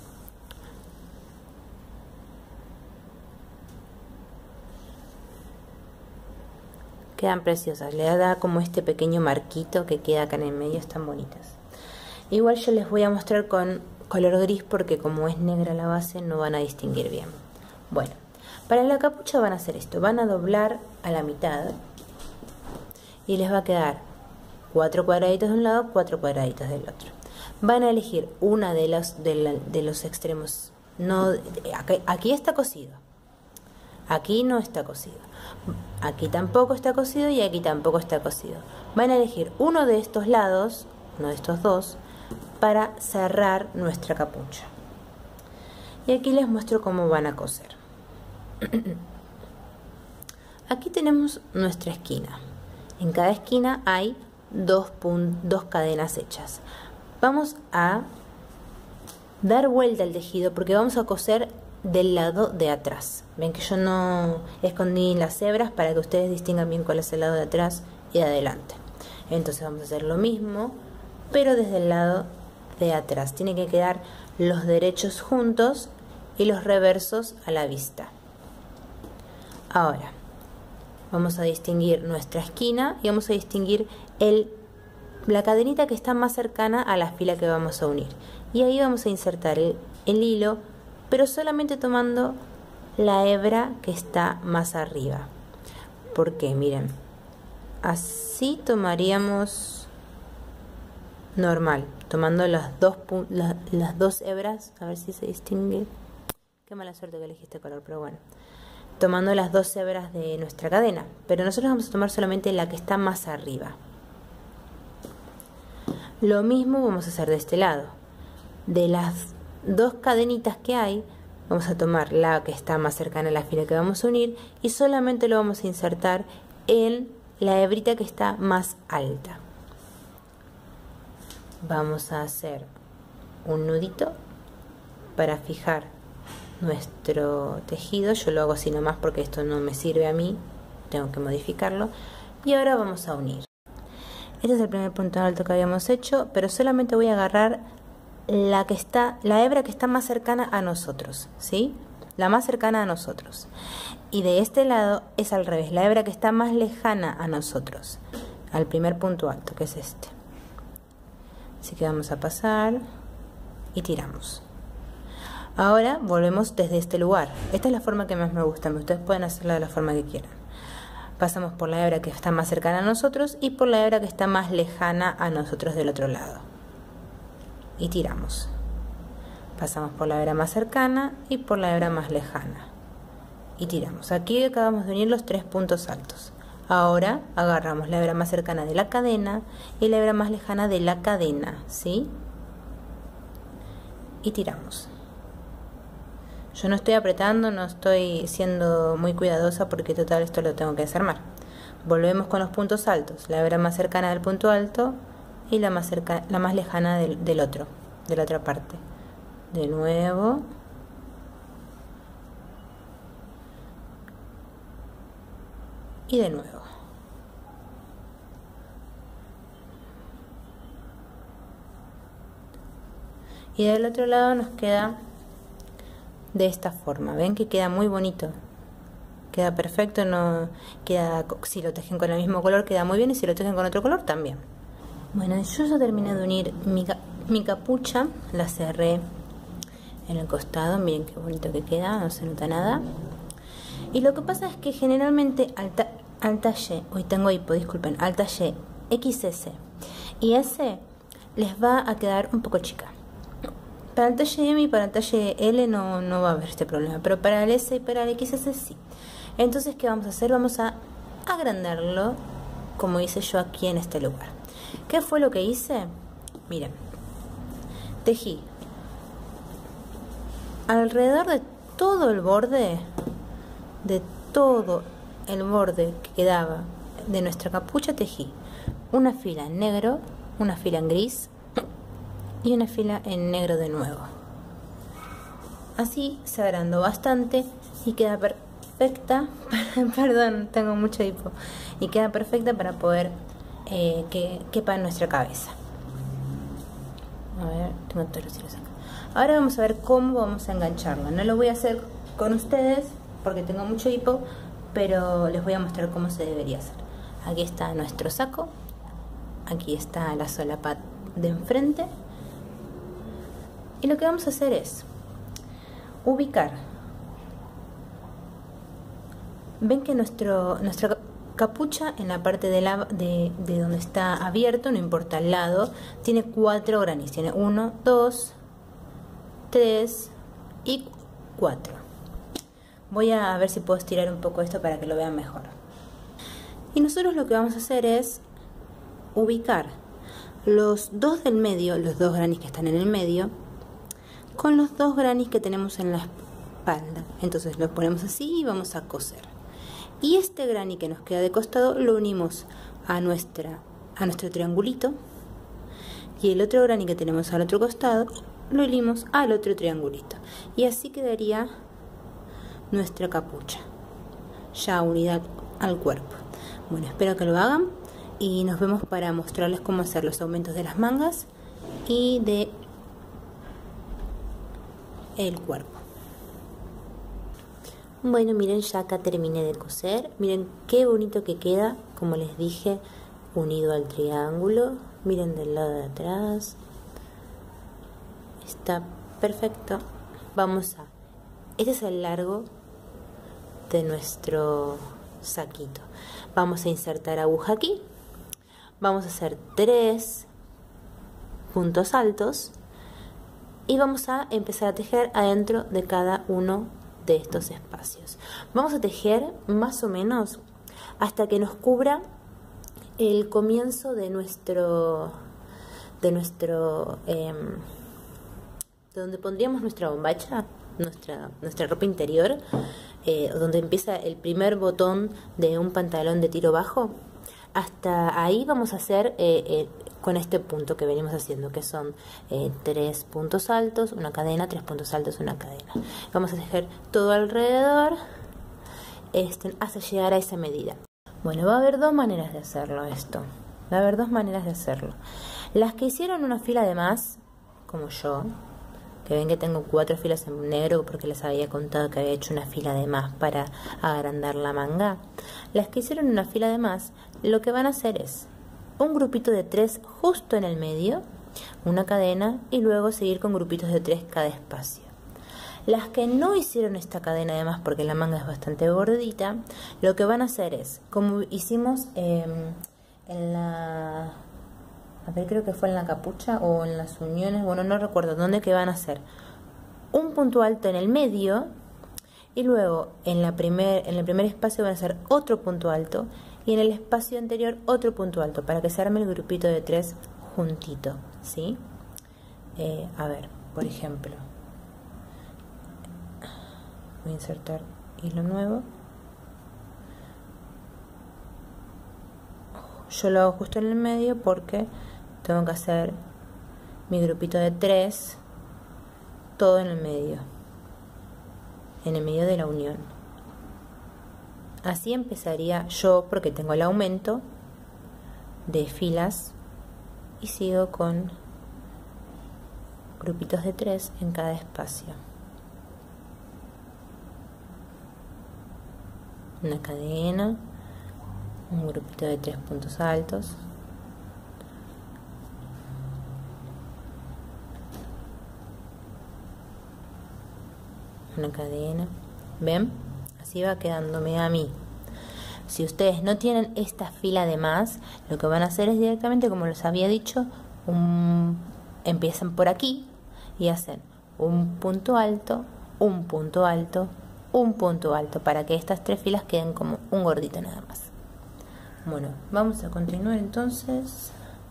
Quedan preciosas. Le da como este pequeño marquito que queda acá en el medio. Están bonitas. Igual yo les voy a mostrar con color gris porque como es negra la base no van a distinguir bien. Bueno. Para la capucha van a hacer esto, van a doblar a la mitad y les va a quedar 4 cuadraditos de un lado, 4 cuadraditos del otro. Van a elegir una de los extremos. No, aquí está cosido, aquí no está cosido, aquí tampoco está cosido y aquí tampoco está cosido. Van a elegir uno de estos lados, uno de estos dos, para cerrar nuestra capucha. Y aquí les muestro cómo van a coser. Aquí tenemos nuestra esquina. En cada esquina hay dos cadenas hechas. Vamos a dar vuelta al tejido porque vamos a coser del lado de atrás. Ven que yo no escondí las hebras para que ustedes distingan bien cuál es el lado de atrás y de adelante. Entonces vamos a hacer lo mismo, pero desde el lado de atrás. Tienen que quedar los derechos juntos y los reversos a la vista. Ahora vamos a distinguir nuestra esquina y vamos a distinguir la cadenita que está más cercana a la fila que vamos a unir. Y ahí vamos a insertar el hilo, pero solamente tomando la hebra que está más arriba. ¿Por qué? Miren, así tomaríamos normal, tomando las dos hebras, a ver si se distingue. Qué mala suerte que elegí este color, pero bueno. Tomando las 2 hebras de nuestra cadena, pero nosotros vamos a tomar solamente la que está más arriba. Lo mismo vamos a hacer de este lado. De las 2 cadenitas que hay, vamos a tomar la que está más cercana a la fila que vamos a unir y solamente lo vamos a insertar en la hebrita que está más alta. Vamos a hacer un nudito para fijar nuestro tejido. Yo lo hago así nomás porque esto no me sirve a mí, tengo que modificarlo. Y ahora vamos a unir. Este es el primer punto alto que habíamos hecho, pero solamente voy a agarrar la hebra que está más cercana a nosotros, ¿sí? La más cercana a nosotros. Y de este lado es al revés, la hebra que está más lejana a nosotros, al primer punto alto, que es este. Así que vamos a pasar y tiramos. Ahora volvemos desde este lugar. Esta es la forma que más me gusta. Ustedes pueden hacerla de la forma que quieran. Pasamos por la hebra que está más cercana a nosotros y por la hebra que está más lejana a nosotros del otro lado. Y tiramos. Pasamos por la hebra más cercana y por la hebra más lejana. Y tiramos. Aquí acabamos de unir los 3 puntos altos. Ahora agarramos la hebra más cercana de la cadena y la hebra más lejana de la cadena, ¿sí? Y tiramos. Yo no estoy apretando, no estoy siendo muy cuidadosa porque total esto lo tengo que desarmar. Volvemos con los puntos altos, la hebra más cercana del punto alto y la más lejana de la otra parte. De nuevo. Y de nuevo. Y del otro lado nos queda de esta forma. Ven que queda muy bonito, queda perfecto, no queda, si lo tejen con el mismo color queda muy bien y si lo tejen con otro color también. Bueno, yo ya terminé de unir mi capucha, la cerré en el costado, miren qué bonito que queda, no se nota nada. Y lo que pasa es que generalmente al talle, hoy tengo hipo, disculpen, al talle XS y S les va a quedar un poco chica. Para el talle M y para el talle L no va a haber este problema, pero para el S y para el XS sí. Entonces, ¿qué vamos a hacer? Vamos a agrandarlo como hice yo aquí en este lugar. ¿Qué fue lo que hice? Miren, tejí alrededor de todo el borde, que quedaba de nuestra capucha, tejí una fila en negro, una fila en gris y una fila en negro de nuevo. Así se agrandó bastante y queda perfecta. Perdón, tengo mucho hipo. Y queda perfecta para poder que quepa en nuestra cabeza. A ver, tengo todos los hilos acá. Ahora vamos a ver cómo vamos a engancharlo. No lo voy a hacer con ustedes porque tengo mucho hipo, pero les voy a mostrar cómo se debería hacer. Aquí está nuestro saco. Aquí está la solapa de enfrente. Y lo que vamos a hacer es ubicar. Ven que nuestra capucha en la parte de donde está abierto, no importa el lado, tiene 4 granis. Tiene 1, 2, 3 y 4. Voy a ver si puedo estirar un poco esto para que lo vean mejor. Y nosotros lo que vamos a hacer es ubicar los 2 del medio, los 2 granis que están en el medio, con los 2 granis que tenemos en la espalda. Entonces los ponemos así y vamos a coser. Y este grani que nos queda de costado lo unimos a nuestro triangulito, y el otro grani que tenemos al otro costado lo unimos al otro triangulito, y así quedaría nuestra capucha ya unida al cuerpo. Bueno, espero que lo hagan y nos vemos para mostrarles cómo hacer los aumentos de las mangas y de el cuerpo. Bueno, miren, ya acá terminé de coser. Miren qué bonito que queda, como les dije, unido al triángulo. Miren del lado de atrás, está perfecto. Este es el largo de nuestro saquito. Vamos a insertar aguja aquí. Vamos a hacer 3 puntos altos y vamos a empezar a tejer adentro de cada uno de estos espacios. Vamos a tejer más o menos hasta que nos cubra el comienzo de donde pondríamos nuestra bombacha, nuestra ropa interior, donde empieza el primer botón de un pantalón de tiro bajo. Hasta ahí vamos a hacer con este punto que venimos haciendo, que son 3 puntos altos, una cadena, 3 puntos altos, una cadena. Vamos a tejer todo alrededor hasta llegar a esa medida. Bueno, va a haber 2 maneras de hacerlo esto. Va a haber 2 maneras de hacerlo. Las que hicieron una fila de más, como yo, que ven que tengo 4 filas en negro porque les había contado que había hecho una fila de más para agrandar la manga. Las que hicieron una fila de más, lo que van a hacer es un grupito de 3 justo en el medio, una cadena, y luego seguir con grupitos de 3 cada espacio. Las que no hicieron esta cadena además porque la manga es bastante gordita, lo que van a hacer es, como hicimos en la... A ver, creo que fue en la capucha o en las uniones, bueno, no recuerdo dónde, que van a hacer un punto alto en el medio y luego en el primer espacio van a hacer otro punto alto y en el espacio anterior otro punto alto para que se arme el grupito de 3 juntito, ¿sí? A ver, por ejemplo, voy a insertar hilo nuevo. Yo lo hago justo en el medio porque tengo que hacer mi grupito de 3 todo en el medio de la unión. Así empezaría yo porque tengo el aumento de filas y sigo con grupitos de 3 en cada espacio. Una cadena, un grupito de 3 puntos altos, una cadena. ¿Ven? Así va quedándome a mí. Si ustedes no tienen esta fila de más, lo que van a hacer es directamente, como les había dicho, empiezan por aquí y hacen un punto alto, un punto alto, un punto alto, para que estas 3 filas queden como un gordito nada más. Bueno, vamos a continuar entonces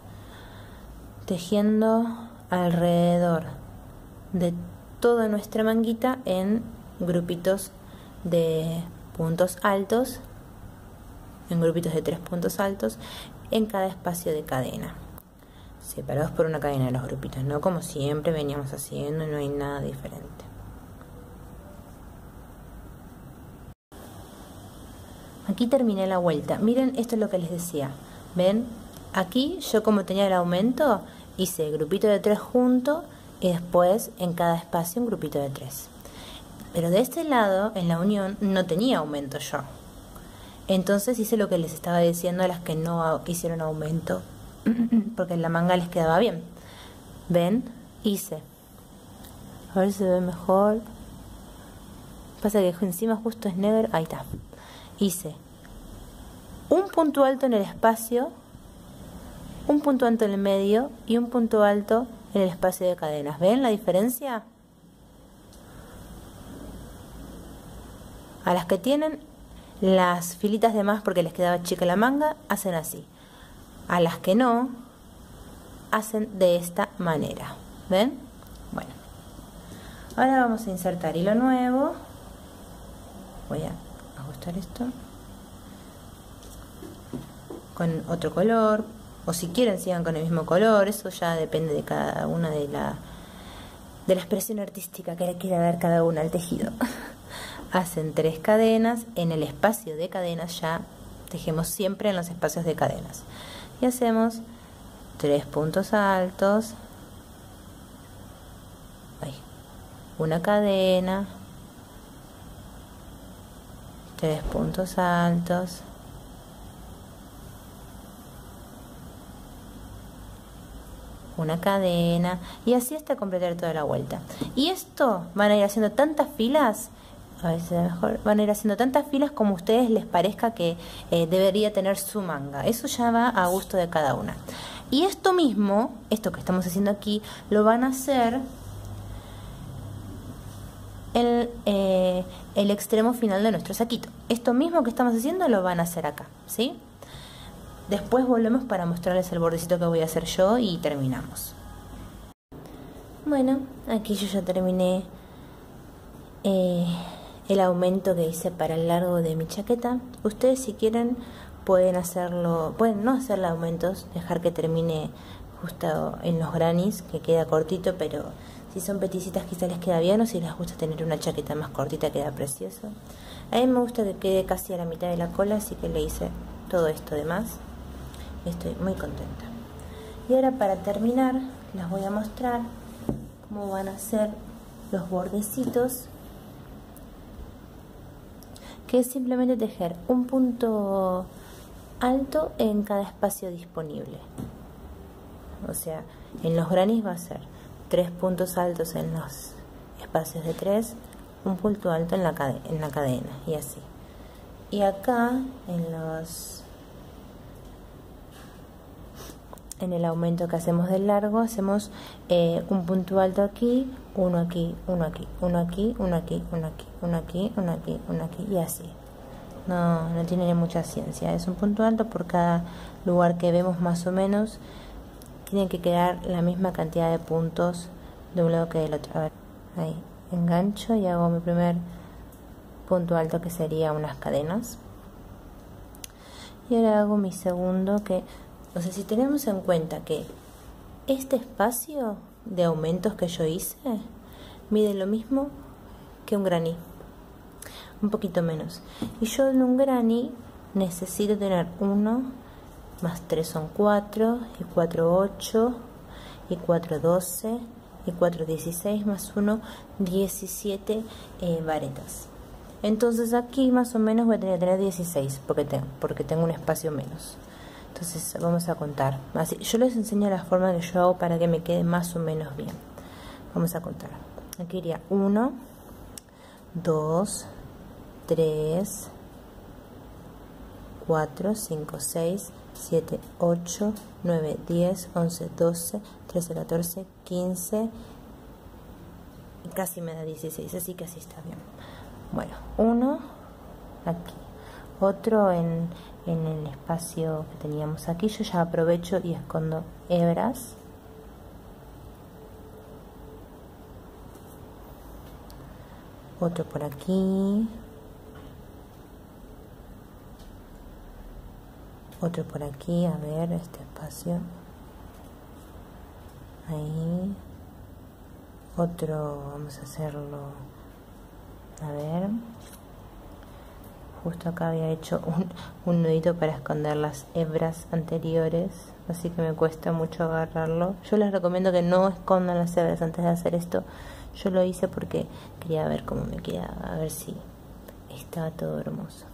tejiendo alrededor de toda nuestra manguita en grupitos de puntos altos, en grupitos de 3 puntos altos en cada espacio de cadena, separados por una cadena de los grupitos, no como siempre veníamos haciendo, no hay nada diferente. Aquí terminé la vuelta. Miren, esto es lo que les decía. ¿Ven? Aquí yo, como tenía el aumento, hice grupito de 3 junto y después en cada espacio un grupito de 3. Pero de este lado, en la unión, no tenía aumento yo. Entonces hice lo que les estaba diciendo a las que no hicieron aumento, porque en la manga les quedaba bien. ¿Ven? Hice. A ver si se ve mejor. Pasa que encima justo es negro. Ahí está. Hice un punto alto en el espacio, un punto alto en el medio y un punto alto en el espacio de cadenas. ¿Ven la diferencia? A las que tienen las filitas de más porque les quedaba chica la manga, hacen así. A las que no, hacen de esta manera. ¿Ven? Bueno, ahora vamos a insertar hilo nuevo. Voy a ajustar esto con otro color, o si quieren sigan con el mismo color, eso ya depende de cada una de la expresión artística que le quiera dar cada una al tejido. Hacen 3 cadenas en el espacio de cadenas, ya tejemos siempre en los espacios de cadenas y hacemos 3 puntos altos, una cadena, 3 puntos altos, una cadena, y así hasta completar toda la vuelta. Y esto van a ir haciendo tantas filas, a ver si se ve mejor, van a ir haciendo tantas filas como a ustedes les parezca que debería tener su manga. Eso ya va a gusto de cada una. Y esto mismo, esto que estamos haciendo aquí, lo van a hacer el extremo final de nuestro saquito. Esto mismo que estamos haciendo lo van a hacer acá, ¿sí? Después volvemos para mostrarles el bordecito que voy a hacer yo y terminamos. Bueno, aquí yo ya terminé el aumento que hice para el largo de mi chaqueta. Ustedes, si quieren, pueden hacerlo, pueden no hacerle aumentos, dejar que termine justo en los granis, que queda cortito, pero si son peticitas quizás les queda bien, o si les gusta tener una chaqueta más cortita queda precioso. A mí me gusta que quede casi a la mitad de la cola, así que le hice todo esto de más. Estoy muy contenta. Y ahora, para terminar, les voy a mostrar cómo van a ser los bordecitos, que es simplemente tejer un punto alto en cada espacio disponible. O sea, en los granis va a ser 3 puntos altos en los espacios de 3, un punto alto en la cadena y así. Y acá en el aumento que hacemos del largo hacemos un punto alto aquí, uno aquí, uno aquí, uno aquí, uno aquí, uno aquí, uno aquí, uno aquí, uno aquí y así. No tiene mucha ciencia, es un punto alto por cada lugar que vemos más o menos. Tienen que quedar la misma cantidad de puntos de un lado que del otro. A ver, ahí engancho y hago mi primer punto alto, que sería unas cadenas, y ahora hago mi segundo, que, o sea, si tenemos en cuenta que este espacio de aumentos que yo hice mide lo mismo que un granny, un poquito menos, y yo en un granny necesito tener 1 más 3 son 4, y 4 8, y 4 12, y 4 16, más 1 17 varetas. Entonces aquí más o menos voy a tener 16 porque tengo un espacio menos. Entonces vamos a contar. Así, yo les enseño la forma que yo hago para que me quede más o menos bien. Vamos a contar. Aquí iría 1, 2, 3, 4, 5, 6, 7, 8, 9, 10, 11, 12, 13, 14, 15, y casi me da 16, así que así está bien. Bueno, uno aquí, otro en el espacio que teníamos aquí. Yo ya aprovecho y escondo hebras. Otro por aquí. Otro por aquí, a ver, este espacio. Ahí. Otro, vamos a hacerlo, a ver. Justo acá había hecho un nudito para esconder las hebras anteriores, así que me cuesta mucho agarrarlo. Yo les recomiendo que no escondan las hebras antes de hacer esto. Yo lo hice porque quería ver cómo me quedaba, a ver si estaba todo hermoso.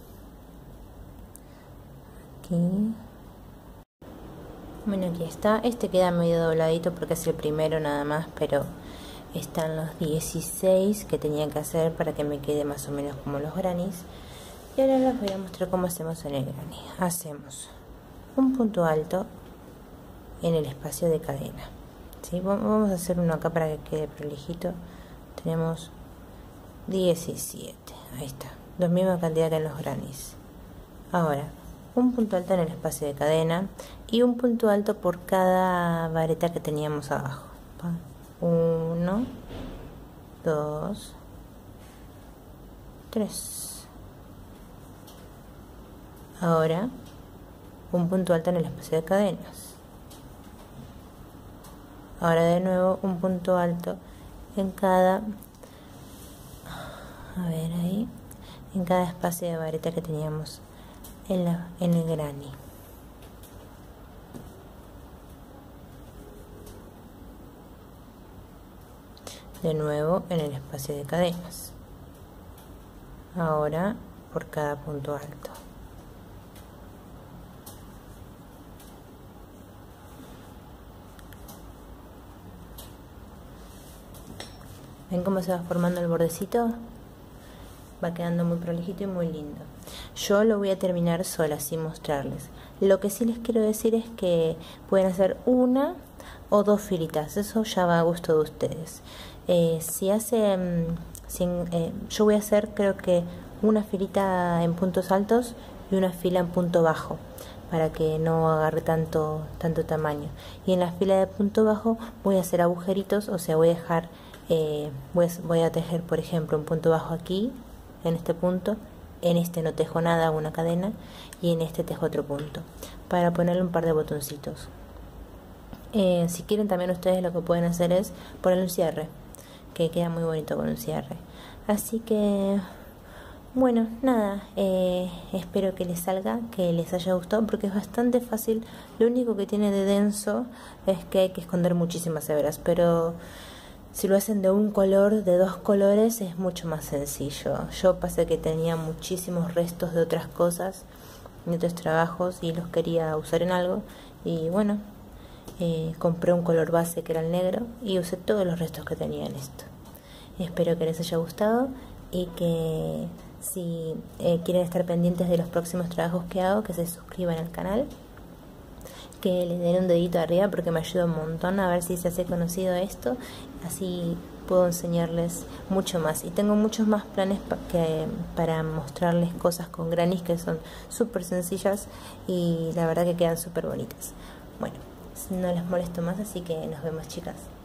Aquí. Bueno, aquí está. Este queda medio dobladito porque es el primero nada más, pero están los 16 que tenía que hacer para que me quede más o menos como los grannies. Y ahora les voy a mostrar cómo hacemos en el granny. Hacemos un punto alto en el espacio de cadena, ¿sí? Vamos a hacer uno acá para que quede prolijito. Tenemos 17, ahí está, la misma cantidad que en los grannies. Ahora, un punto alto en el espacio de cadena y un punto alto por cada vareta que teníamos abajo. 1, 2, 3. Ahora, un punto alto en el espacio de cadenas. Ahora de nuevo un punto alto en cada, a ver ahí, en cada espacio de vareta que teníamos en el granny. De nuevo en el espacio de cadenas. Ahora por cada punto alto. ¿Ven cómo se va formando el bordecito? Va quedando muy prolijito y muy lindo. Yo lo voy a terminar sola, sin mostrarles. Lo que sí les quiero decir es que pueden hacer una o dos filitas. Eso ya va a gusto de ustedes. Yo voy a hacer, creo que una filita en puntos altos y una fila en punto bajo, para que no agarre tanto tamaño. Y en la fila de punto bajo voy a hacer agujeritos, o sea, voy a dejar... voy a tejer, por ejemplo, un punto bajo aquí, en este punto, en este no tejo nada, hago una cadena, y en este tejo otro punto, para ponerle un par de botoncitos. Si quieren también ustedes lo que pueden hacer es ponerle un cierre, que queda muy bonito con un cierre. Así que, bueno, nada, espero que les salga, que les haya gustado, porque es bastante fácil. Lo único que tiene de denso es que hay que esconder muchísimas hebras, pero... si lo hacen de un color, de dos colores, es mucho más sencillo. Yo pasé que tenía muchísimos restos de otras cosas, de otros trabajos, y los quería usar en algo. Y bueno, compré un color base que era el negro y usé todos los restos que tenía en esto. Espero que les haya gustado y que si quieren estar pendientes de los próximos trabajos que hago, que se suscriban al canal, que le den un dedito arriba porque me ayuda un montón a ver si se hace conocido esto, así puedo enseñarles mucho más. Y tengo muchos más planes para mostrarles cosas con Granny's que son súper sencillas y la verdad que quedan súper bonitas. Bueno, no les molesto más, así que nos vemos, chicas.